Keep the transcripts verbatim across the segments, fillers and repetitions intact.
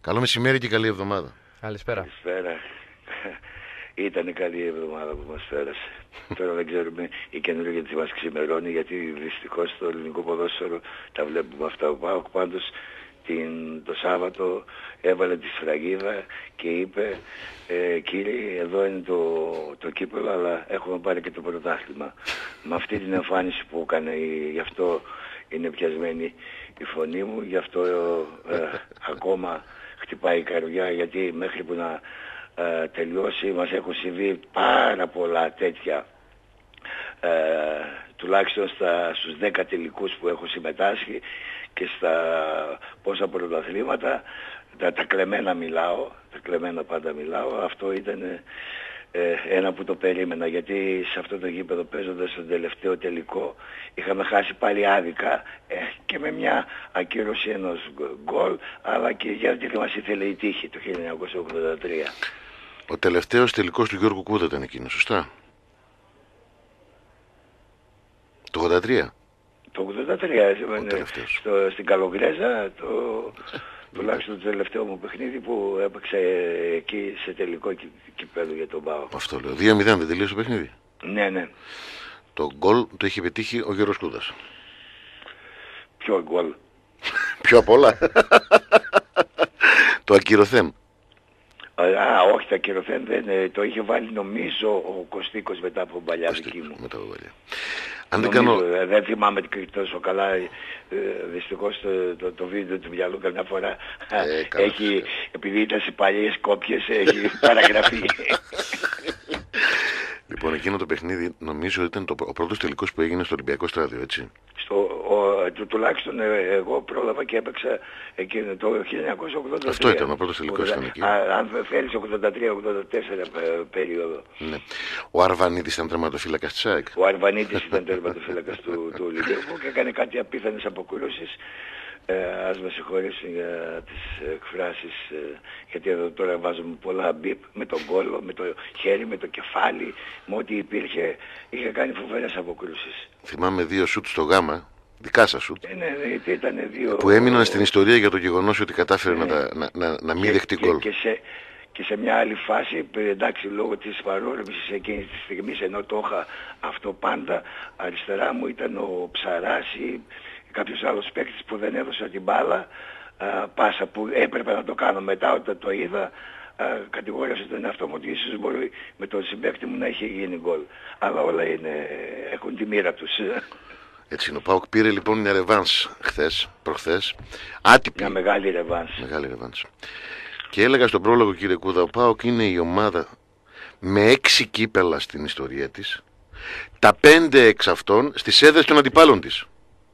Καλό μεσημέρι και καλή εβδομάδα. Καλησπέρα. Καλησπέρα. Ήταν καλή η εβδομάδα που μας πέρασε. Τώρα δεν ξέρουμε η καινούργια τι μας ξημερώνει, γιατί δυστυχώς στο ελληνικό ποδόσφαιρο τα βλέπουμε αυτά. Ο ΠΑΟΚ πάντως την, το Σάββατο έβαλε τη σφραγίδα και είπε ε, κύριε, εδώ είναι το, το κύπελλο, αλλά έχουμε πάρει και το πρωτάθλημα. Με αυτή την εμφάνιση που έκανε, γι' αυτό είναι πιασμένη η φωνή μου, γι' αυτό ε, ακόμα χτυπάει η καρδιά, γιατί μέχρι που να ε, τελειώσει μας έχουν συμβεί πάρα πολλά τέτοια, ε, τουλάχιστον στα, στους δέκα τελικούς που έχω συμμετάσχει και στα πόσα πρωταθλήματα, τα, τα κλεμμένα μιλάω, τα κλεμμένα πάντα μιλάω. Αυτό ήταν ε, ένα που το περίμενα, γιατί σε αυτό το γήπεδο, παίζοντας στον τελευταίο τελικό, είχαμε χάσει πάλι άδικα ε, και με μια ακύρωση ενός γκολ, αλλά και γιατί μας ήθελε η τύχη το χίλια εννιακόσια ογδόντα τρία. Ο τελευταίος τελικός του Γιώργου Κούδα ήταν εκείνο, σωστά? Το ογδόντα τρία. Το ογδόντα τρία, στο, στην Καλογρέζα, το, τουλάχιστον το τελευταίο μου παιχνίδι που έπαιξε εκεί σε τελικό κυπέλλο για τον ΠΑΟΚ. Αυτό λέω. δύο μηδέν δεν τελείωσε το παιχνίδι? Ναι, ναι. Το γκολ το είχε πετύχει ο Γιώργος Κούδας. Ποιο γκολ? Πιο απ' όλα. Το ακυρωθέν. Α, όχι, το ακυρωθέν δεν, το είχε βάλει νομίζω ο Κωστίκος μετά από παλιά δική μου. Μετά από παλιά. Αν νομίζω, δεν, κάνω... δεν θυμάμαι τόσο καλά, ε, δυστυχώς το, το, το βίντεο του μυαλού καμιά φορά ε, έχει, επειδή ήταν σε παλιές κόπιες, έχει παραγραφεί. Λοιπόν, εκείνο το παιχνίδι νομίζω ήταν το, ο πρώτος τελικός που έγινε στο Ολυμπιακό Στάδιο, έτσι? Στο, ο, του, τουλάχιστον ε, εγώ πρόλαβα και έπαιξα εκείνο το χίλια εννιακόσια ογδόντα τρία. Αυτό ήταν ο πρώτος τελικός ήταν εκεί. Α, αν θέλεις ογδόντα τρία ογδόντα τέσσερα περίοδο. Ναι. Ο Αρβανίτης ήταν τερματοφύλακας της ΑΕΚ. Ο Αρβανίτης ήταν τερματοφύλακας του, του Ολυμπιακού και έκανε κάτι απίθανες αποκρούσεις. Ε, ας με συγχωρήσουν για τις εκφράσεις, ε, γιατί εδώ τώρα βάζουμε πολλά μπιπ με τον κόλο, με το χέρι, με το κεφάλι, με ό,τι υπήρχε, είχε κάνει φοβερές αποκρούσεις. Θυμάμαι δύο σουτ στο γάμα, δικά σας σουτ, ε, ναι, ναι, ήταν δύο, που έμειναν στην ιστορία για το γεγονός ότι κατάφερε ναι, να, να, να, να μην δεχτεί γκολ. Και, και, σε, και σε μια άλλη φάση, εντάξει, λόγω της παρόρμησης εκείνης της στιγμής, ενώ το είχα αυτό πάντα, αριστερά μου ήταν ο Ψαράς ή κάποιος άλλος παίκτης που δεν έδωσε την μπάλα, α, πάσα που έπρεπε να το κάνω μετά όταν το είδα, α, κατηγόρησε τον εαυτό μου ότι ίσως μπορεί με τον συμπαίκτη μου να είχε γίνει γκολ. Αλλά όλα είναι, έχουν τη μοίρα τους. Έτσι είναι. Ο ΠΑΟΚ πήρε λοιπόν μια ρεβάνς χθες, προχθές, άτυπη. Μια μεγάλη ρεβάνς. Μεγάλη ρεβάνς. Και έλεγα στον πρόλογο, κύριε Κούδα, ο ΠΑΟΚ είναι η ομάδα με έξι κύπελα στην ιστορία της, τα πέντε εξ αυτών στις έδρες των αντιπάλων της.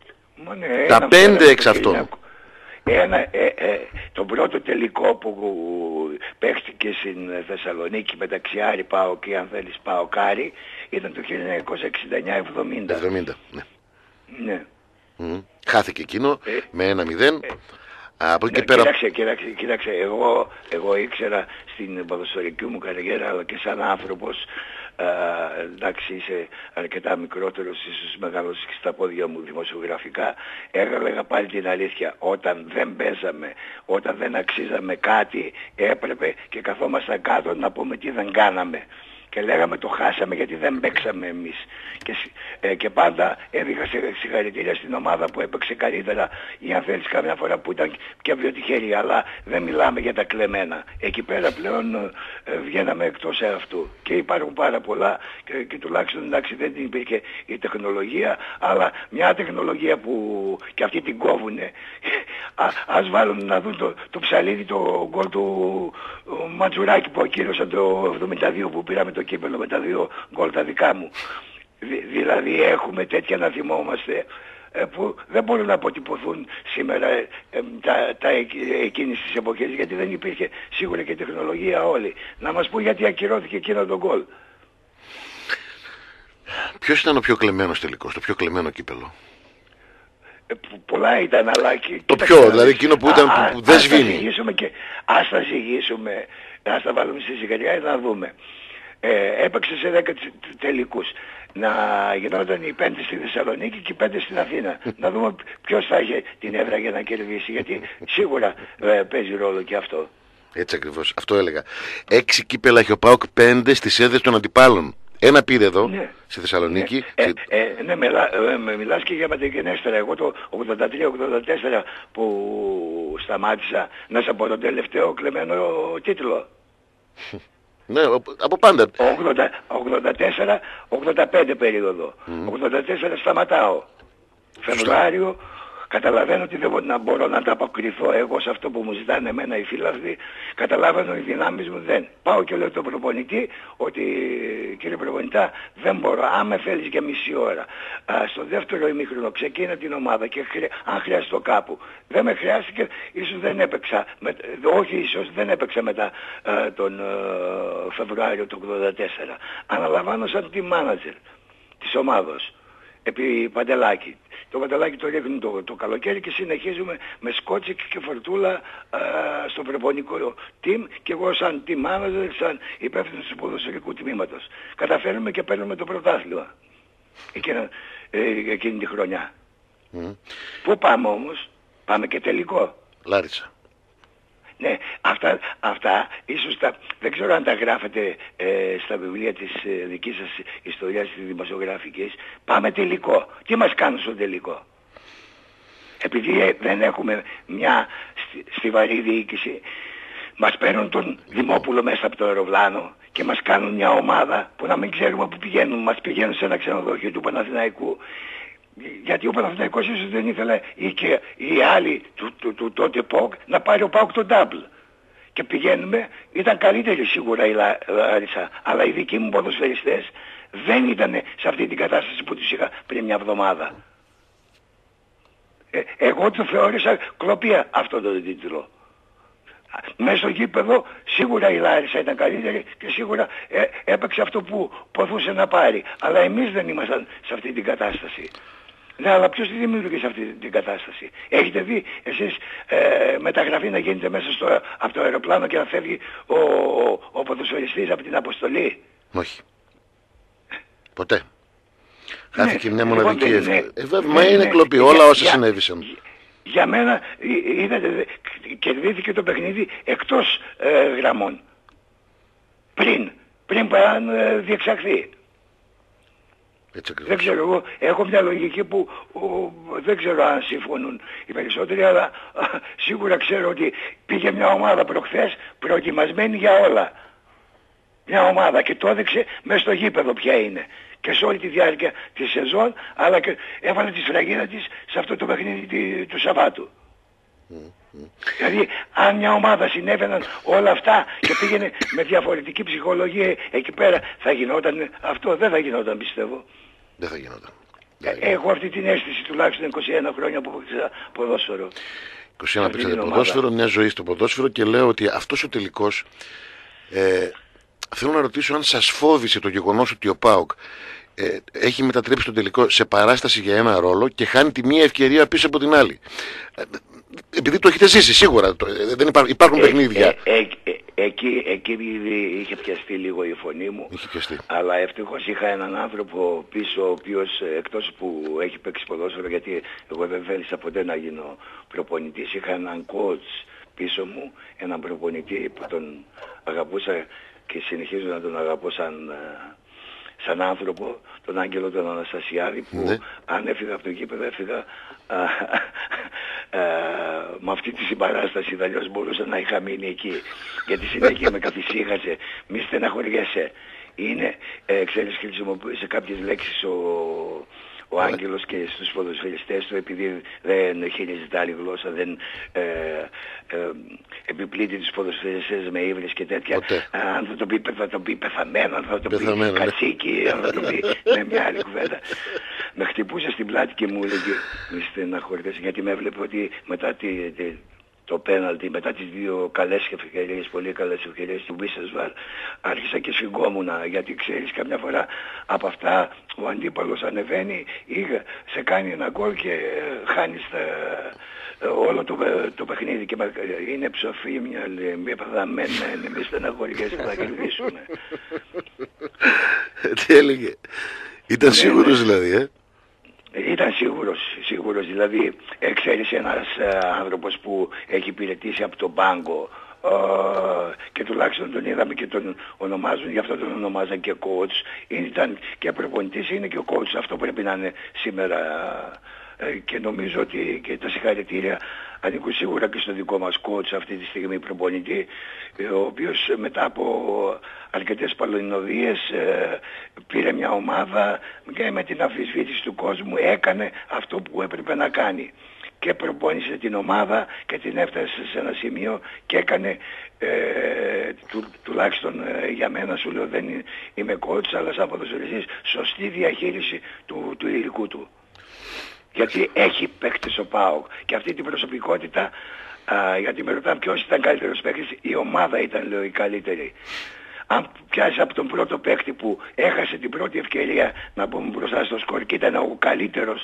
Ναι, τα πέντε εξ αυτών. Ένα, ε, ε, τον πρώτο τελικό που παίχτηκε στην Θεσσαλονίκη μεταξύ Άρη ΠΑΟΚ και αν θέλεις ΠΑΟΚ Άρη ήταν το χίλια εννιακόσια εξήντα εννιά εβδομήντα. εβδομήντα, ναι. Ναι. Mm. Χάθηκε εκείνο ε, με ένα μηδέν. Ε, Από εκεί ναι, πέρα... Κοίταξε, κοίταξε, κοίταξε. Εγώ, εγώ ήξερα στην ποδοσφαιρική μου καριέρα, αλλά και σαν άνθρωπος, Uh, εντάξει, είσαι αρκετά μικρότερος, ίσως μεγάλος και στα πόδια μου δημοσιογραφικά, έλεγα πάλι την αλήθεια. Όταν δεν παίζαμε, όταν δεν αξίζαμε κάτι, έπρεπε και καθόμασταν κάτω να πούμε τι δεν κάναμε. Και λέγαμε το χάσαμε γιατί δεν παίξαμε εμείς. Και, ε, και πάντα έδειχα συγχαρητήρια στην ομάδα που έπαιξε καλύτερα, ή αν θέλεις καμιά φορά που ήταν και πιο τυχερή, αλλά δεν μιλάμε για τα κλεμμένα. Εκεί πέρα πλέον ε, βγαίναμε εκτός αυτού. Και υπάρχουν πάρα πολλά και, και τουλάχιστον εντάξει δεν υπήρχε η τεχνολογία, αλλά μια τεχνολογία που και αυτοί την κόβουνε. Α, ας βάλουν να δουν το, το ψαλίδι, το γκολ του Ματζουράκη που ακύρωσαν το εβδομήντα δύο που πήραμε το κύπελλο με τα δύο γκολ τα δικά μου. Δη, δηλαδή έχουμε τέτοια να θυμόμαστε ε, που δεν μπορούν να αποτυπωθούν σήμερα ε, ε, τα, τα εκείνης της εποχής, γιατί δεν υπήρχε σίγουρα και τεχνολογία όλη. Να μας πω γιατί ακυρώθηκε εκείνο το γκολ. Ποιος ήταν ο πιο κλεμμένος τελικός, το πιο κλεμμένο κύπελλο? Ε, πολλά ήταν, αλλά και, το πιο, δηλαδή εκείνο που, ήταν, α, που, που δεν σβήνει. Και ας τα ζυγίσουμε, ας τα βάλουμε στη σιγαριά να δούμε. ε, έπαιξε σε δέκα τελικούς. Να γινόταν οι πέντε στη Θεσσαλονίκη και οι πέντε στην Αθήνα. Να δούμε ποιος θα είχε την έδρα για να κερδίσει, γιατί σίγουρα ε, παίζει ρόλο και αυτό. Έτσι ακριβώς, αυτό έλεγα. Έξι κύπελα έχει ο ΠΑΟΚ, πέντε στις έδρες των αντιπάλων. Ένα πήρε εδώ, ναι, στη Θεσσαλονίκη. Ναι, ε, ε, ναι μιλά, ε, μιλάς και για μεταγενέστερα. Εγώ το ογδόντα τρία ογδόντα τέσσερα που σταμάτησα να σε από τον τελευταίο κλεμμένο τίτλο. Ναι, από πάντα. ογδόντα τέσσερα ογδόντα πέντε περίοδο. Mm. ογδόντα τέσσερα σταματάω. Φεβρουάριο. Καταλαβαίνω ότι δεν να μπορώ να τα αποκριθώ εγώ σε αυτό που μου ζητάνε εμένα οι φίλαθλοι. Καταλαβαίνω οι δυνάμεις μου δεν. Πάω και λέω τον προπονητή ότι κύριε προπονητά δεν μπορώ. Αν με θέλεις για μισή ώρα α, στο δεύτερο ημίχρονο ξεκίνα την ομάδα και χρει... αν χρειαστώ κάπου. Δεν με χρειάστηκε, ίσως δεν έπαιξα. Με... Όχι ίσως δεν έπαιξα μετά α, τον α, Φεβρουάριο του ογδόντα τέσσερα. Αναλαμβάνω σαν team manager της ομάδος επί Παντελάκη. Το Παντελάκη το ρίχνουν το, το καλοκαίρι και συνεχίζουμε με Σκότσικ και Φορτούλα α, στο προπονικό team και εγώ σαν team manager, σαν υπεύθυνος του ποδοσφαιρικού τμήματος. Καταφέρνουμε και παίρνουμε το πρωτάθλημα εκείνη, ε, εκείνη τη χρονιά. Mm. Πού πάμε όμως? Πάμε και τελικό. Λάρισα. Ναι, αυτά, αυτά ίσως τα, δεν ξέρω αν τα γράφετε ε, στα βιβλία της ε, δικής σας ιστορίας της δημοσιογραφικής. Πάμε τελικό. Τι μας κάνουν στο τελικό? Επειδή ε, δεν έχουμε μια στη, στιβαρή διοίκηση, μας παίρνουν τον Δημόπουλο μέσα από το αεροπλάνο και μας κάνουν μια ομάδα που να μην ξέρουμε που πηγαίνουν. Μας πηγαίνουν σε ένα ξενοδοχείο του Παναθηναϊκού. Γιατί ο Παναθηναϊκός ίσως δεν ήθελε ή και οι άλλοι του, του, του τότε ΠΟΚ να πάρει ο ΠΑΟΚ τον double. Και πηγαίνουμε, ήταν καλύτεροι σίγουρα η Λάρισα, αλλά οι δικοί μου ποδοσφαιριστές δεν ήταν σε αυτή την κατάσταση που τους είχα πριν μια εβδομάδα. Ε, εγώ το θεώρησα κλοπία αυτό το τίτλο. Μέσα στο γήπεδο σίγουρα η Λάρισα ήταν καλύτερη και σίγουρα ε, έπαιξε αυτό που ποθούσε να πάρει. Αλλά εμείς δεν ήμασταν σε αυτή την κατάσταση. Ναι, αλλά ποιος τη δημιούργησε αυτή την κατάσταση? Έχετε δει εσείς ε, μεταγραφή να γίνεται μέσα στο, από το αεροπλάνο και να φεύγει ο, ο, ο ποδοσφαιριστής από την αποστολή? Όχι. Ποτέ. Χάθηκε ναι, μια μοναδική λοιπόν, ευκαιρία. Ναι, ε, βέβαια, μα είναι ναι, κλοπή όλα όσα για, συνέβησαν. Για, για μένα είδατε, κερδίθηκε το παιχνίδι εκτός ε, γραμμών. Πριν, πριν παρά ε, διεξαχθεί. Δεν ξέρω, εγώ έχω μια λογική που ο, δεν ξέρω αν συμφωνούν οι περισσότεροι, αλλά α, σίγουρα ξέρω ότι πήγε μια ομάδα προχθές προετοιμασμένη για όλα. Μια ομάδα και το έδειξε μέσα στο γήπεδο ποια είναι. Και σε όλη τη διάρκεια της σεζόν, αλλά και έβαλε τη σφραγίδα της σε αυτό το παιχνίδι του Σαββάτου. Mm-hmm. Δηλαδή αν μια ομάδα συνέβαιναν όλα αυτά και πήγαινε με διαφορετική ψυχολογία εκεί πέρα, θα γινόταν αυτό? Δεν θα γινόταν, πιστεύω. Δεν θα γινόταν. Ε, έχω αυτή την αίσθηση τουλάχιστον είκοσι ένα χρόνια που παίξα ποδόσφαιρο. είκοσι ένα παίξατε ποδόσφαιρο, μια ζωή στο ποδόσφαιρο, και λέω ότι αυτός ο τελικός ε, θέλω να ρωτήσω αν σας φόβησε το γεγονός ότι ο ΠΑΟΚ ε, έχει μετατρέψει τον τελικό σε παράσταση για ένα ρόλο και χάνει τη μία ευκαιρία πίσω από την άλλη. Ε, επειδή το έχετε ζήσει σίγουρα, το, δεν υπάρχουν, υπάρχουν ε, παιχνίδια. Ε, ε, ε, εκεί, εκεί είχε πιαστεί λίγο η φωνή μου, αλλά ευτυχώς είχα έναν άνθρωπο πίσω, ο οποίος εκτός που έχει παίξει ποδόσφαιρο, γιατί εγώ δεν θέλησα ποτέ να γίνω προπονητής, είχα έναν coach πίσω μου, έναν προπονητή που τον αγαπούσα και συνεχίζω να τον αγαπώ σαν, σαν άνθρωπο, τον Άγγελο τον Αναστασιάδη, που ναι, αν έφυγα από το γήπεδο έφυγα α, α, με αυτή τη συμπαράσταση, αλλιώς μπορούσα να είχα μείνει εκεί, γιατί συνέχεια με καθησύχασε, μη στεναχωριέσαι. Είναι, ε, ξέρεις, χρησιμοποιούσε κάποιες λέξεις ο, ο Άγγελος και στους ποδοσφαιριστές του, επειδή δεν χειριζεται άλλη γλώσσα, δεν ε, ε, επιπλήττει τους ποδοσφαιριστές με ύβρις και τέτοια. Α, αν θα το πει, θα το πει πεθαμένο, αν θα το πει κατσίκι, αν θα το πει με μια άλλη κουβέντα. Με χτυπούσε στην πλάτη και μου έλεγε μη στεναχωρηθείς, γιατί με έβλεπε ότι μετά τη, τη, το πέναλτι, μετά τις δύο καλές ευκαιρίες, πολύ καλές ευκαιρίες του Βίσεσβαρ, άρχισα και σφιγγόμουνα, γιατί ξέρεις καμιά φορά από αυτά ο αντίπαλος ανεβαίνει ή σε κάνει ένα γκολ και χάνεις τα, όλο το, το παιχνίδι και είναι ψοφή μια παδαμένα, είναι μη στεναχωριές και θα κερδίσουμε. Τι έλεγε, ήταν σίγουρος δηλαδή, ε? Ήταν σίγουρος, σίγουρος, δηλαδή ξέρεις ένας άνθρωπος που έχει υπηρετήσει από τον πάγκο Uh, και τουλάχιστον τον είδαμε και τον ονομάζουν, γι' αυτό τον ονομάζαν και coach, ήταν και προπονητής, είναι και ο coach, αυτό πρέπει να είναι σήμερα uh, και νομίζω ότι και τα συγχαρητήρια ανήκουν σίγουρα και στο δικό μας coach αυτή τη στιγμή προπονητή, ο οποίος μετά από αρκετές παλαινοδίες uh, πήρε μια ομάδα και με την αμφισβήτηση του κόσμου έκανε αυτό που έπρεπε να κάνει και προπόνησε την ομάδα και την έφτασε σε ένα σημείο και έκανε ε, του, τουλάχιστον ε, για μένα, σου λέω δεν είμαι coach αλλά σαν ποδοσφαιριστής, σωστή διαχείριση του, του υλικού του, γιατί έχει παίκτες ο ΠΑΟΚ και αυτή την προσωπικότητα, α, γιατί με ρωτάνε ποιος ήταν καλύτερος παίκτης, η ομάδα ήταν, λέω, η καλύτερη. Αν πιάσει από τον πρώτο παίκτη που έχασε την πρώτη ευκαιρία να πούμε μπροστά στο σκορ και ήταν ο καλύτερος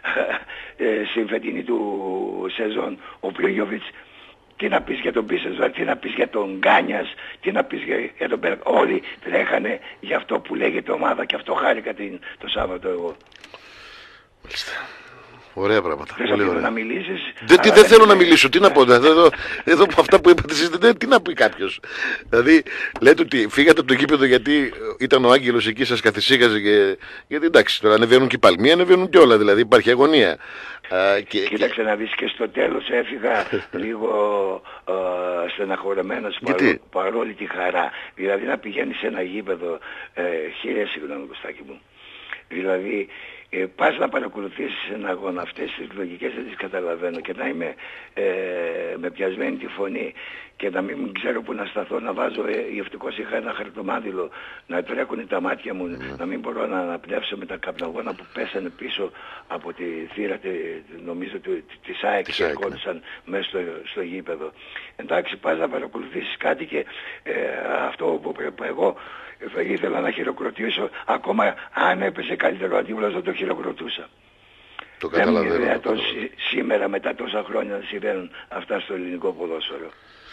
ε, στην φετινή του σεζόν, ο Πρίγιοβιτς, τι να πεις για τον Πίσεσβαρ, τι να πεις για τον Γκάνιας, τι να πεις για, για τον Μπέρκ, όλοι τρέχανε για αυτό που λέγεται ομάδα και αυτό χάρηκα την, το Σάββατο εγώ. Μάλιστα. Ωραία πράγματα. Δεν θέλω να μιλήσεις. Δεν, δεν, δεν θέλω να μιλήσω. Τι να πω. Εδώ, εδώ που αυτά που είπατε εσείς, δεν, τι να πει κάποιος. Δηλαδή, λέτε ότι φύγατε από το γήπεδο γιατί ήταν ο Άγγελος εκεί, σας καθησύχαζε. Και, γιατί εντάξει, τώρα ανεβαίνουν και οι παλμοί, ανεβαίνουν και όλα. Δηλαδή υπάρχει αγωνία. Α, και, Κοίταξε και... να δεις και στο τέλος έφυγα λίγο α, στεναχωρεμένος παρό, παρόλη τη χαρά. Δηλαδή να πηγαίνεις σε ένα γήπεδο, ε, χίλια συγγνώμη Κωστάκη μου. Δηλαδή, ε, πας να παρακολουθήσεις ένα αγώνα, αυτές τις λογικές δεν τις καταλαβαίνω και να είμαι ε, με πιασμένη τη φωνή και να μην ξέρω που να σταθώ, να βάζω, ε, ευτυχώς είχα ένα χαρτομάτιλο, να τρέχουν τα μάτια μου, mm. να μην μπορώ να αναπνεύσω με τα καπνογόνα που πέσανε πίσω από τη θύρα, τη, νομίζω της ΑΕΚ και κόντουσαν μέσα στο, στο γήπεδο. Εντάξει, πας να παρακολουθήσεις κάτι και ε, αυτό που πρέπει εγώ θα ήθελα να χειροκροτήσω, ακόμα αν έπεσε καλύτερο αντίβολος δεν το χειροκροτούσα. Το καταλαβαίνω. Δεν είναι δυνατόν σήμερα μετά τόσα χρόνια να συμβαίνουν αυτά στο ελληνικό ποδόσφαιρο.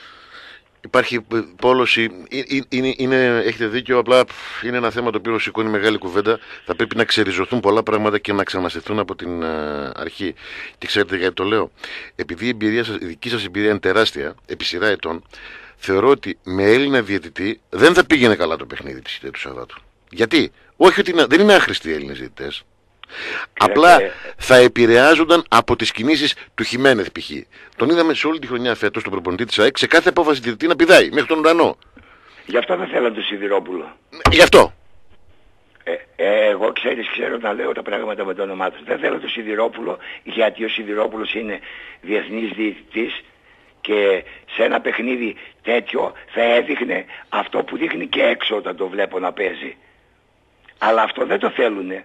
Υπάρχει πόλωση, είναι, είναι, έχετε δίκιο, απλά είναι ένα θέμα το οποίο σηκώνει μεγάλη κουβέντα. Θα πρέπει να ξεριζωθούν πολλά πράγματα και να ξαναστηθούν από την uh, αρχή. Και ξέρετε γιατί το λέω. Επειδή η, εμπειρία σας, η δική σας εμπειρία είναι τεράστια, επί σειρά ετών, θεωρώ ότι με Έλληνα διαιτητή δεν θα πήγαινε καλά το παιχνίδι της του Σαββάτου. Γιατί? Όχι ότι είναι, δεν είναι άχρηστοι οι Έλληνες διαιτητές. Απλά θα επηρεάζονταν από τις κινήσεις του Χιμένεθ π.χ. Τον είδαμε σε όλη τη χρονιά φέτος τον προπονητή της ΑΕΚ σε κάθε απόφαση διαιτητή να πηδάει μέχρι τον ουρανό. Γι' αυτό δεν θέλω τον Σιδηρόπουλο. Γι' αυτό. Ε, ε, εγώ ξέρεις, ξέρω να λέω τα πράγματα με το όνομά του. Δεν θέλω τον Σιδηρόπουλο γιατί ο Σιδηρόπουλος είναι διεθνής διαιτητής και σε ένα παιχνίδι τέτοιο θα έδειχνε αυτό που δείχνει και έξω όταν το βλέπω να παίζει. Αλλά αυτό δεν το θέλουνε.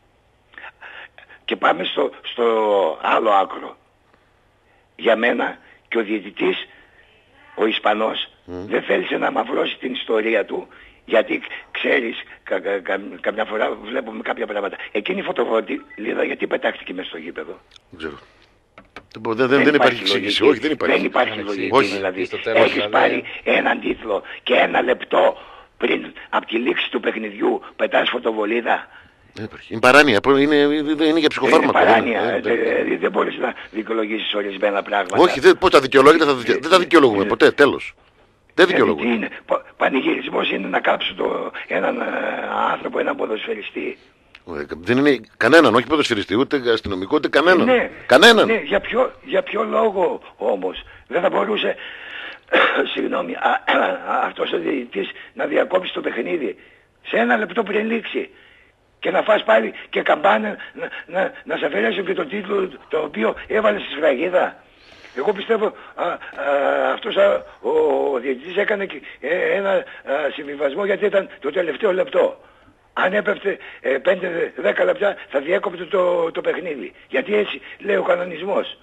Και πάμε στο, στο άλλο άκρο. Για μένα και ο διαιτητής, ο Ισπανός, mm. δεν θέλησε να μαυρώσει την ιστορία του, γιατί ξέρεις, κα, κα, κα, καμιά φορά βλέπουμε κάποια πράγματα. Εκείνη η φωτοβολίδα γιατί πετάχτηκε μες στο γήπεδο. Δεν, δεν, δεν, δεν υπάρχει εξήγηση. Όχι, δεν υπάρχει, δεν υπάρχει λογική. Όχι. Δηλαδή, έχεις δηλαδή... πάρει έναν τίτλο και ένα λεπτό πριν από τη λήξη του παιχνιδιού πετάς φωτοβολίδα. Δεν υπάρχει. Είναι παράνοια, είναι, είναι για ψυχοφάρμακο. Είναι παράνοια, δεν, δεν, δεν, δεν μπορείς να δικαιολογήσεις ορισμένα πράγματα. Όχι, δεν, πώς τα δικαιολόγητα, θα, δεν τα δικαιολογούμε ποτέ, τέλος. Δεν δικαιολογούμε. Είναι, πανηγυρισμός είναι να κάψουν το, έναν ε, άνθρωπο, έναν ποδοσφαιριστή. Δεν είναι κανέναν, όχι ποδοσφαιριστή, ούτε αστυνομικό, ούτε κανέναν. Ναι, κανέναν. Ναι, για ποιο, για ποιο λόγο όμως δεν θα μπορούσε συγγνώμη, α, α, αυτός ο διαιτητής να διακόψει το παιχνίδι σε ένα λεπτό πριν λήξει και να φας πάλι και καμπάνα να, να, να σε αφαιρέσουν και τον τίτλο το οποίο έβαλε στη σφραγίδα. Εγώ πιστεύω α, α, αυτός α, ο, ο διαιτητής έκανε ε, ένα α, συμβιβασμό γιατί ήταν το τελευταίο λεπτό. Αν έπεφτε ε, πέντε δέκα λεπτά θα διέκοπτε το, το παιχνίδι. Γιατί έτσι λέει ο κανονισμός.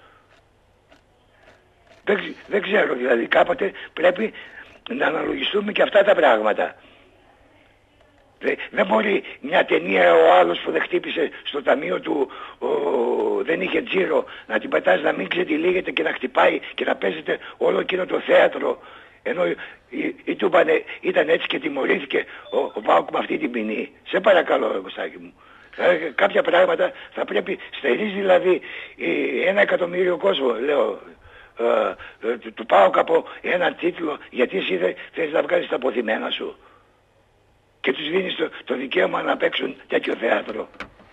Δεν, δεν ξέρω, δηλαδή κάποτε πρέπει να αναλογιστούμε και αυτά τα πράγματα. Δεν, δεν μπορεί μια ταινία ο άλλος που δεν χτύπησε στο ταμείο του, ο, δεν είχε τζίρο, να την πετάς να μην ξετυλίγεται και να χτυπάει και να παίζεται όλο εκείνο το θέατρο. Ενώ ή, ή του είπανε, ήταν έτσι και τιμωρήθηκε ο, ο ΠΑΟΚ με αυτή την ποινή. Σε παρακαλώ, Κωστάκη μου. Ε, κάποια πράγματα θα πρέπει, στερείς δηλαδή ε, ένα εκατομμύριο κόσμο, λέω, ε, ε, του, του ΠΑΟΚ από ένα τίτλο, γιατί εσύ δεν θες να βγάλεις τα αποθυμένα σου και τους δίνεις το, το δικαίωμα να παίξουν τέτοιο θέατρο.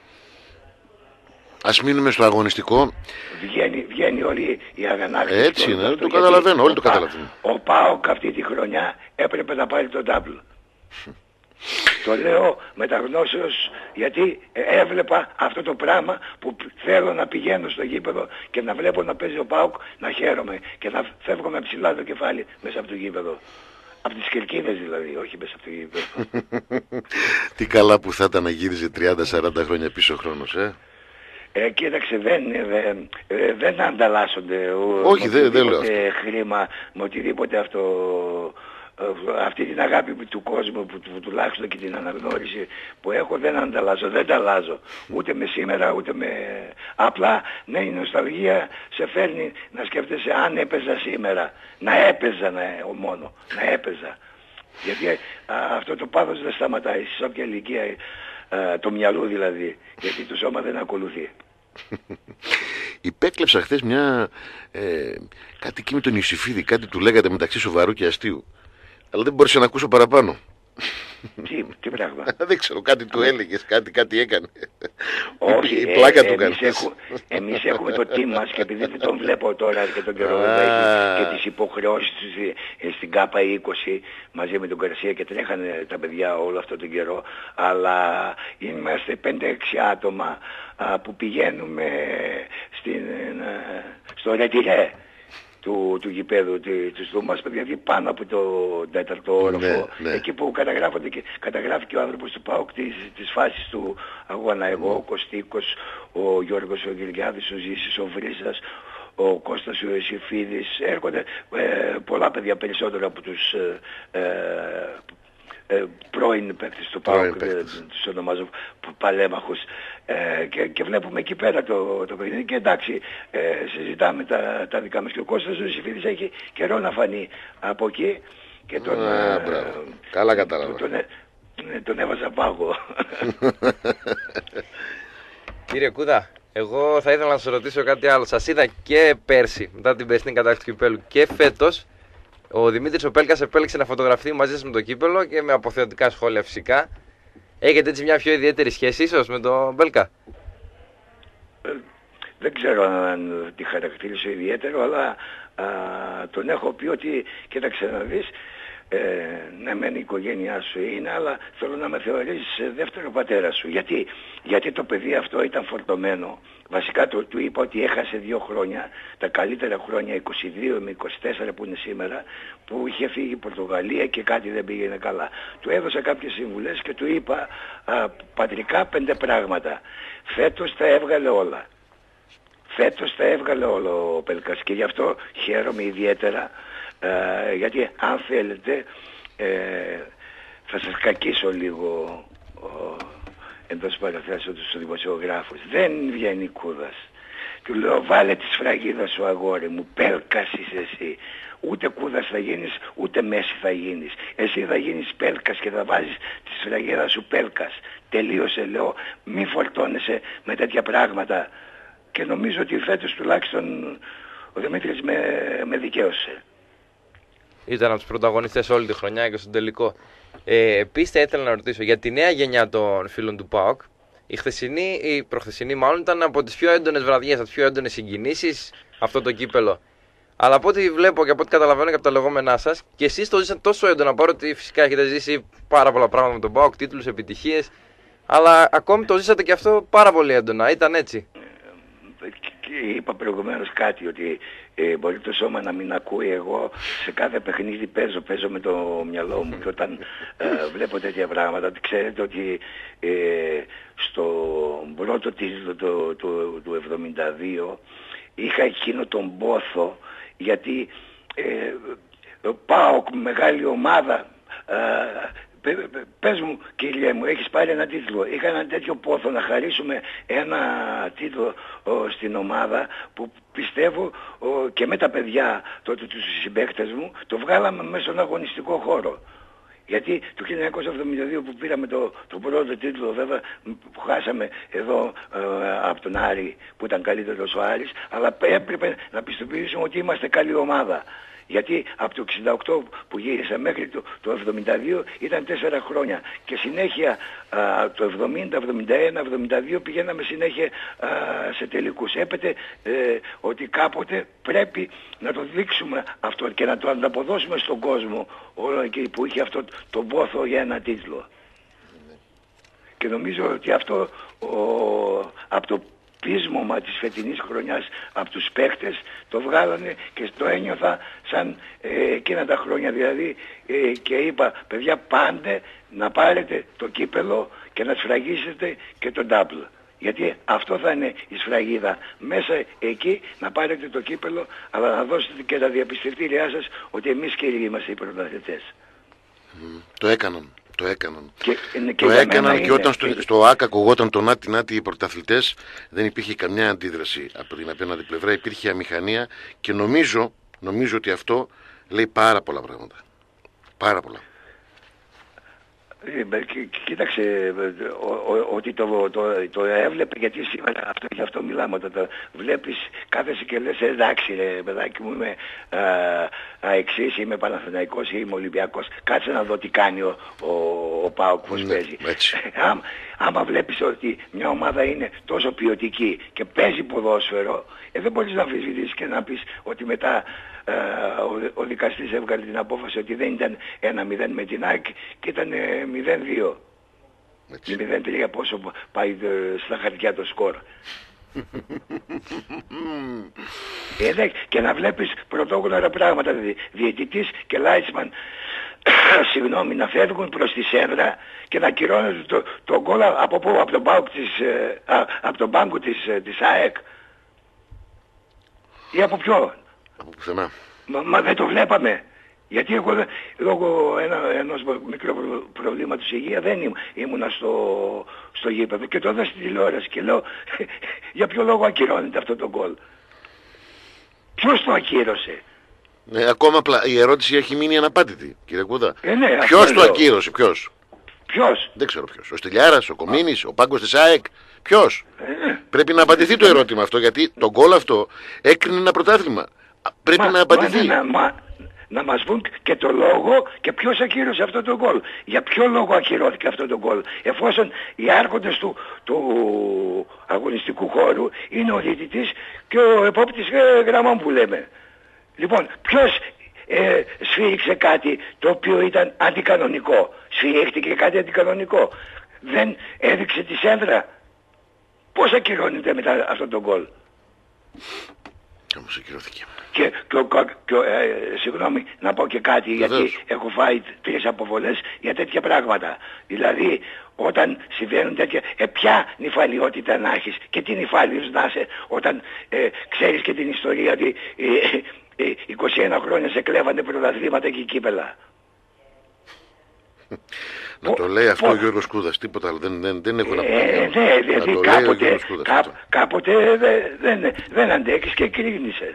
Ας μείνουμε στο αγωνιστικό. Βγαίνει, βγαίνει όλη η αγανάκτηση. Έτσι είναι, το καταλαβαίνω, όλοι το καταλαβαίνουν. Ο ΠΑΟΚ αυτή τη χρονιά έπρεπε να πάρει το double. Το λέω μεταγνώσεως γιατί έβλεπα αυτό το πράγμα που θέλω να πηγαίνω στο γήπεδο και να βλέπω να παίζει ο ΠΑΟΚ, να χαίρομαι και να φεύγω με ψηλά το κεφάλι μέσα από το γήπεδο. Από τις κερκίδες δηλαδή, όχι μέσα από το γήπεδο. Τι καλά που θα ήταν να γύριζε τριάντα σαράντα χρόνια πίσω ο χρόνος, ε. Ε, κοίταξε, δεν, ε, ε, δεν ανταλλάσσονται όχι, δεν δε λέω χρήμα με οτιδήποτε αυτό, ε, αυτή την αγάπη του κόσμου που, που τουλάχιστον και την αναγνώριση που έχω δεν ανταλλάζω, δεν τα αλλάζω ούτε με σήμερα ούτε με... Απλά ναι, η νοσταλγία σε φέρνει να σκέφτεσαι αν έπαιζα σήμερα, να έπαιζα ναι, μόνο, να έπαιζα. Γιατί α, αυτό το πάθος δεν σταματάει σε όποια ηλικία, α, το μυαλό δηλαδή, γιατί το σώμα δεν ακολουθεί. Υπέκλεψα χθες μια ε, κάτι εκεί με τον Ιωσήφιδη, κάτι του λέγατε μεταξύ σοβαρού και αστείου, αλλά δεν μπορούσα να ακούσω παραπάνω. Τι, τι πράγμα. Δεν ξέρω, κάτι του έλεγες, κάτι, κάτι έκανε. Όχι, η πλάκα ε, του εμείς, έχουμε, εμείς έχουμε το team μας και επειδή δεν τον βλέπω τώρα και τον καιρό και τις υποχρεώσεις τους στην ΚΑΠΑ είκοσι μαζί με τον Καρσία και τρέχανε τα παιδιά όλο αυτό τον καιρό, αλλά είμαστε πέντε έξι άτομα α, που πηγαίνουμε στην, στο Ρετυρέ του, του γηπέδου της Δούμας, δηλαδή πάνω από το τέταρτο όροφο, ναι, ναι. Εκεί που καταγράφονται και, καταγράφει και ο άνθρωπος του ΠΑΟΚ της, της φάσης του αγώνα. Εγώ, ο Κωστίκος, ο Γιώργος ο Γυριάδης, ο Ζήσης, ο Βρύσας, ο Κώστας ο Ιωσήφιδης, έρχονται ε, πολλά παιδιά περισσότερο από τους ε, ε, ε, πρώην παίκτες του ΠΑΟΚ, τους ονομάζω παλέμαχους, ε, και, και βλέπουμε εκεί πέρα το, το παιχνίδι και εντάξει, ε, συζητάμε τα, τα δικά μας και ο Κώστας ο Ιωσήφιδης έχει καιρό να φανεί από εκεί και τον, Α, ε, καλά κατάλαβα. Τον, τον, τον έβαζα πάγο. Κύριε Κούδα, εγώ θα ήθελα να σας ρωτήσω κάτι άλλο. Σας είδα και πέρσι μετά την περσινή κατάκτηση του κυπέλου και φέτος. Ο Δημήτρης ο Πέλκας επέλεξε να φωτογραφθεί μαζί σας με το κύπελο και με αποθεωτικά σχόλια φυσικά. Έχετε έτσι μια πιο ιδιαίτερη σχέση ίσως με τον Πέλκα? Ε, δεν ξέρω αν τη χαρακτήρισε ιδιαίτερο, αλλά α, τον έχω πει ότι κοίταξε να δεις, ε, ναι μεν η οικογένειά σου είναι, αλλά θέλω να με θεωρήσεις δεύτερο πατέρα σου. Γιατί, γιατί το παιδί αυτό ήταν φορτωμένο. Βασικά το, του είπα ότι έχασε δύο χρόνια, τα καλύτερα χρόνια είκοσι δύο με είκοσι τέσσερα που είναι σήμερα, που είχε φύγει η Πορτογαλία και κάτι δεν πήγαινε καλά. Του έδωσα κάποιες συμβουλές και του είπα α, πατρικά πέντε πράγματα. Φέτος τα έβγαλε όλα. Φέτος τα έβγαλε όλο ο Πέλκας και γι' αυτό χαίρομαι ιδιαίτερα, ε, γιατί αν θέλετε ε, θα σας κακίσω λίγο ο, εντός παραθέσεως τους δημοσιογράφους. Δεν βγαίνει Κούδας. Του λέω βάλε τη σφραγίδα σου αγόρι μου, Πέλκας είσαι εσύ. Ούτε Κούδας θα γίνεις, ούτε Μέση θα γίνεις. Εσύ θα γίνεις Πέλκας και θα βάζεις τη σφραγίδα σου Πέλκας. Τελείωσε λέω, μη φορτώνεσαι με τέτοια πράγματα. Και νομίζω ότι φέτος τουλάχιστον ο Δημήτρης με, με δικαίωσε. Ήταν από τους πρωταγωνιστές όλη τη χρονιά και στον τελικό. Ε, Επίσης θα ήθελα να ρωτήσω για τη νέα γενιά των φίλων του ΠΑΟΚ. Η χθεσινή, η προχθεσινή μάλλον, ήταν από τις πιο έντονες βραδιές, από τις πιο έντονες συγκινήσεις αυτό το κύπελο. Αλλά από ό,τι βλέπω και από ό,τι καταλαβαίνω και από τα λεγόμενά σας, και εσείς το ζήσατε τόσο έντονα, παρότι φυσικά έχετε ζήσει πάρα πολλά πράγματα με τον ΠΑΟΚ, τίτλους, επιτυχίες, αλλά ακόμη το ζήσατε και αυτό πάρα πολύ έντονα. Ήταν έτσι? Και είπα προηγουμένως κάτι, ότι ε, μπορεί το σώμα να μην ακούει. Εγώ σε κάθε παιχνίδι παίζω, παίζω με το μυαλό μου και όταν ε, βλέπω τέτοια πράγματα, ξέρετε ότι ε, στο πρώτο τίτλο του, του, του εβδομήντα δύο είχα εκείνο τον πόθο, γιατί ε, πάω μεγάλη ομάδα, ε, πες μου κύριε μου, έχεις πάρει ένα τίτλο. Είχα ένα τέτοιο πόθο να χαρίσουμε ένα τίτλο ο, στην ομάδα που πιστεύω ο, και με τα παιδιά τότε τους συμπαίκτες μου το βγάλαμε μέσα στον αγωνιστικό χώρο. Γιατί το χίλια εννιακόσια εβδομήντα δύο που πήραμε το, το πρώτο τίτλο, βέβαια που χάσαμε εδώ ε, από τον Άρη που ήταν καλύτερος ο Άρης, αλλά έπρεπε να πιστοποιήσουμε ότι είμαστε καλή ομάδα. Γιατί από το εξήντα οκτώ που γύρισα μέχρι το, το εβδομήντα δύο ήταν τέσσερα χρόνια και συνέχεια α, το εβδομήντα, εβδομήντα ένα, εβδομήντα δύο πηγαίναμε συνέχεια α, σε τελικούς. Έπεται ε, ότι κάποτε πρέπει να το δείξουμε αυτό και να το ανταποδώσουμε στον κόσμο όλο εκεί που είχε αυτό το πόθο για ένα τίτλο. Και νομίζω ότι αυτό ο, από το πείσμωμα της φετινής χρονιάς από τους παίχτες το βγάλανε και το ένιωθα σαν ε, εκείνα τα χρόνια δηλαδή ε, και είπα παιδιά πάντε να πάρετε το κύπελο και να σφραγίσετε και το double, γιατί αυτό θα είναι η σφραγίδα μέσα εκεί, να πάρετε το κύπελο αλλά να δώσετε και τα διαπιστευτήριά σας ότι εμείς κύριοι είμαστε οι πρωταθλητές. Mm, το έκαναν. Το έκαναν. Και, και το έκαναν και όταν στο, στο ΆΚΑ ακουγόταν το νάτι νάτι οι πρωταθλητές δεν υπήρχε καμιά αντίδραση από την απέναντι πλευρά, υπήρχε αμηχανία και νομίζω, νομίζω ότι αυτό λέει πάρα πολλά πράγματα. Πάρα πολλά. Κοίταξε ότι το, το, το έβλεπε, γιατί σήμερα αυτό, γι' αυτό μιλάμε, όταν το βλέπεις κάθεσαι και λες εντάξει ρε παιδάκι μου, είμαι αεξής, είμαι Παναθηναϊκός ή είμαι Ολυμπιακός, κάτσε να δω τι κάνει ο, ο, ο ΠΑΟΚ πως ναι, παίζει. άμα, άμα βλέπεις ότι μια ομάδα είναι τόσο ποιοτική και παίζει ποδόσφαιρο, ε, δεν μπορείς να αμφισβητήσεις και να πεις ότι μετά Uh, ο, ο δικαστής έβγαλε την απόφαση ότι δεν ήταν ένα μηδέν με την ΑΕΚ και ήταν μηδέν δύο. μηδέν τρία πόσο πάει uh, στα χαρτιά το σκορ. ε, ναι, και να βλέπεις πρωτόγνωρα πράγματα, δηλαδή διαιτητής και Λάιτσμαν συγγνώμη, να φεύγουν προς τη σέντρα και να κυρώνουν το, το γκολ από πού, από τον πάγκο της, uh, από τον πάγκο της, uh, της ΑΕΚ ή από ποιο. Από πουθενά. Μα, μα δεν το βλέπαμε. Γιατί εγώ λόγω ένα, ενός μικρού προβλήματος υγεία δεν ήμουν, ήμουνα στο, στο γήπεδο και το είδα στην τηλεόραση και λέω για ποιο λόγο ακυρώνεται αυτό το γκολ. Ποιος το ακύρωσε. Ναι, ακόμα πλα... η ερώτηση έχει μείνει αναπάντητη, κύριε Κούδα. Ε, ναι, ποιος το ακύρωσε, ποιος. Ποιος. Δεν ξέρω ποιος. Ο Στυλιάρας, ο Κομίνης, ο Πάγκος της ΑΕΚ. Ποιος. Ε, Πρέπει να απαντηθεί το ερώτημα αυτό, γιατί το γκολ αυτό έκρινε ένα πρωτάθλημα. Πρέπει μα, να απαντηθεί. Μα, να, μα, να μας πούν και το λόγο και ποιος ακύρωσε αυτό το γκολ. Για ποιο λόγο ακυρώθηκε αυτό το γκολ. Εφόσον οι άρχοντες του, του αγωνιστικού χώρου είναι ο διαιτητής και ο επόπτης ε, γραμμών που λέμε. Λοιπόν, ποιος ε, σφύριξε κάτι το οποίο ήταν αντικανονικό. Σφυρίχτηκε κάτι αντικανονικό. Δεν έδειξε τη σέντρα. Πώς ακυρώνεται μετά αυτό το γκολ. Όμως ακυρώθηκε. Και, και, και ε, συγγνώμη να πω και κάτι, Βεβαίως. γιατί έχω φάει τρεις αποβολές για τέτοια πράγματα. Δηλαδή όταν συμβαίνουν τέτοια, ε, ποια νυφαλιότητα να έχεις και τι νυφάλιος να είσαι όταν ε, ξέρεις και την ιστορία ότι ε, ε, είκοσι ένα χρόνια σε κλέβανε πρωταθλήματα και κύπελα. Να το λέει αυτό ο Γιώργος Κούδας, τίποτα άλλο, δεν, δεν, δεν έχω να πω. Ε, ναι, δηλαδή κάποτε, κά, κάποτε δεν, δεν, δεν αντέχεις και κρίνησε.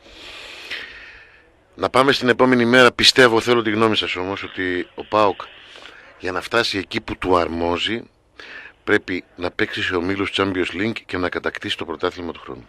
Να πάμε στην επόμενη μέρα. Πιστεύω, θέλω τη γνώμη σας όμως, ότι ο ΠΑΟΚ για να φτάσει εκεί που του αρμόζει πρέπει να παίξει σε ομίλους Champions League και να κατακτήσει το πρωτάθλημα του χρόνου.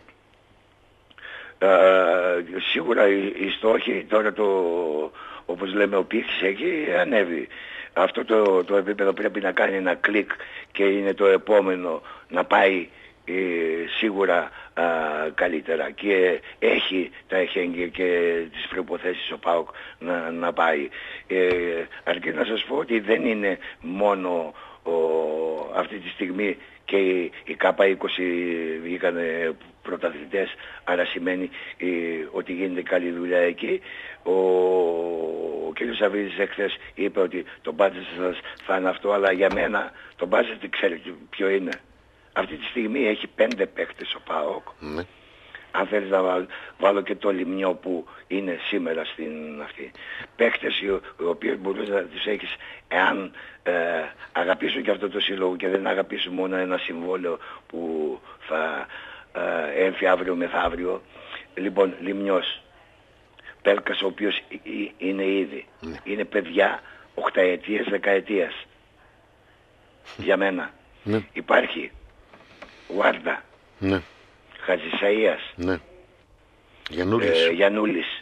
Ε, σίγουρα οι, οι στόχοι τώρα, το, όπως λέμε, ο πύχης έχει ανέβει. Αυτό το, το επίπεδο πρέπει να κάνει ένα κλικ και είναι το επόμενο να πάει ε, σίγουρα α, καλύτερα και έχει τα εχέγγυα και τις προϋποθέσεις ο ΠΑΟΚ να, να πάει. Ε, αρκεί να σας πω ότι δεν είναι μόνο ο, αυτή τη στιγμή και οι, οι ΚΑΠΑ είκοσι βγήκαν πρωταθλητές, άρα σημαίνει ε, ότι γίνεται καλή δουλειά εκεί. Ο, ο κ. Σαββίδης εχθές είπε ότι το μπάτζετ σας θα είναι αυτό, αλλά για μένα το μπάτζετ ξέρετε ποιο είναι. Αυτή τη στιγμή έχει πέντε παίκτες ο ΠΑΟΚ, ναι. αν θέλεις να βάλω, βάλω και το Λιμνιό που είναι σήμερα στην αυτή. Παίκτες οι, οι οποίοι μπορείς να τους έχεις εάν ε, αγαπήσουν και αυτό το σύλλογο και δεν αγαπήσουν μόνο ένα συμβόλαιο που θα ε, έρθει αύριο μεθαύριο. Λοιπόν, Λιμνιός, Πέλκας ο οποίος είναι ήδη, ναι. είναι παιδιά οχταετίας, δεκαετίας. Για μένα. Ναι. Υπάρχει Βάρντα, ναι. Χατζησαΐας, ναι. Γιαννούλης, ε, Γιαννούλης.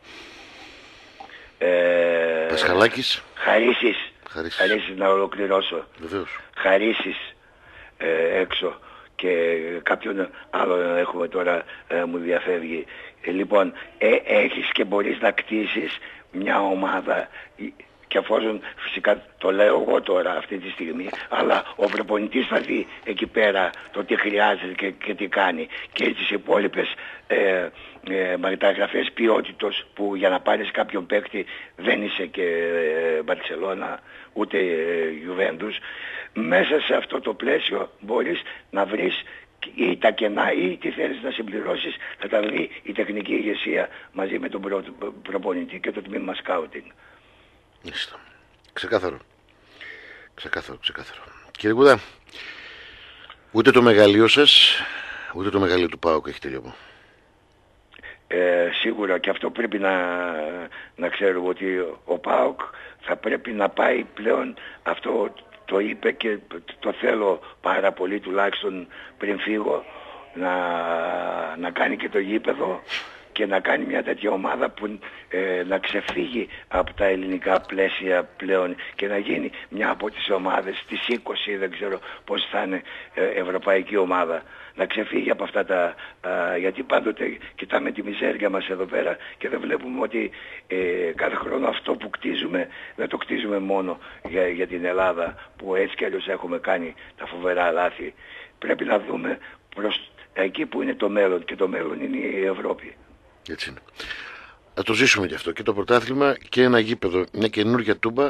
ε, Πασχαλάκης, Χαρίσης, Χαρίσης. Χαρίσης να ολοκληρώσω. Βεβαίως. Χαρίσης ε, έξω και κάποιον άλλο έχουμε τώρα ε, μου διαφεύγει. Ε, λοιπόν, ε, έχεις και μπορείς να κτίσεις μια ομάδα. Και εφόσον φυσικά το λέω εγώ τώρα αυτή τη στιγμή, αλλά ο προπονητής θα δει εκεί πέρα το τι χρειάζεται και, και τι κάνει. Και τις υπόλοιπες ε, ε, μεταγραφές ποιότητος που για να πάρεις κάποιον παίκτη δεν είσαι και ε, Μπαρσελόνα ούτε Γιουβέντους. Μέσα σε αυτό το πλαίσιο μπορείς να βρεις ή τα κενά ή τι θέλεις να συμπληρώσεις, θα τα βρει η τεχνική ηγεσία μαζί με τον προ, προπονητή και το τμήμα σκάουτινγκ. Μάλιστα. Ξεκάθαρο. Ξεκάθαρο, ξεκάθαρο. Κύριε Κούδα, ούτε το μεγαλείο σας, ούτε το μεγαλείο του ΠΑΟΚ έχει τελειώμα. Ε, σίγουρα και αυτό πρέπει να, να ξέρουμε ότι ο ΠΑΟΚ θα πρέπει να πάει πλέον, αυτό το είπε και το θέλω πάρα πολύ τουλάχιστον πριν φύγω, να, να κάνει και το γήπεδο και να κάνει μια τέτοια ομάδα που ε, να ξεφύγει από τα ελληνικά πλαίσια πλέον και να γίνει μια από τις ομάδες, τις είκοσι, δεν ξέρω πώς θα είναι, ε, ευρωπαϊκή ομάδα. Να ξεφύγει από αυτά τα... Α, γιατί πάντοτε κοιτάμε τη μιζέρια μας εδώ πέρα και δεν βλέπουμε ότι ε, κάθε χρόνο αυτό που κτίζουμε δεν το κτίζουμε μόνο για, για την Ελλάδα που έτσι κι αλλιώς έχουμε κάνει τα φοβερά λάθη. Πρέπει να δούμε προς εκεί που είναι το μέλλον και το μέλλον είναι η Ευρώπη. Έτσι είναι. Να το ζήσουμε κι αυτό. Και το πρωτάθλημα και ένα γήπεδο, μια καινούργια τούμπα, α,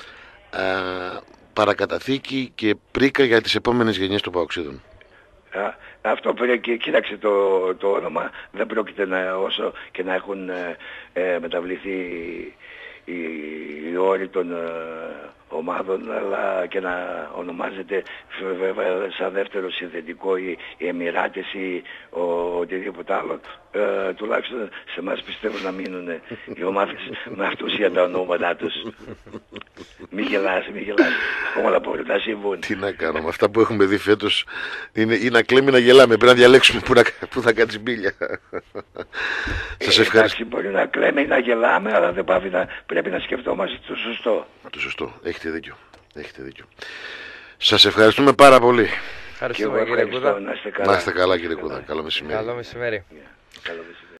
παρακαταθήκη και πρίκα για τις επόμενες γενιές των Παοξίδων. Α, αυτό πρέπει, κοίταξε το, το όνομα, δεν πρόκειται να, όσο και να έχουν ε, ε, μεταβληθεί οι, οι όροι των ε, ομάδων, αλλά και να ονομάζεται βέβαια σαν δεύτερο συνθετικό οι, οι Εμιράτες ή ο, οτιδήποτε άλλο, ε, τουλάχιστον σε εμάς πιστεύω να μείνουν οι ομάδες με αυτούσια τα ονόματά τους. Μη γελάς, μη γελάς, όλα μπορεί να συμβούν. Τι να κάνω, με αυτά που έχουμε δει φέτος είναι ή να κλαίμε να γελάμε, πρέπει να διαλέξουμε που, να, που θα κάτσει μπίλια. Σας ευχαριστώ. Εντάξει, μπορεί να κλαίμε ή να γελάμε, αλλά δεν πάβει να, πρέπει να σκεφτόμαστε το σωστό. Το σωστό, έχετε δίκιο. Έχετε δίκιο. Σας ευχαριστούμε πάρα πολύ. Ευχαριστούμε κύριε Κούδα. Να είστε καλά, να είστε καλά κύριε Κούδα. Καλό μεσημέρι. Καλό μεσημέρι. Yeah. Καλό μεσημέρι.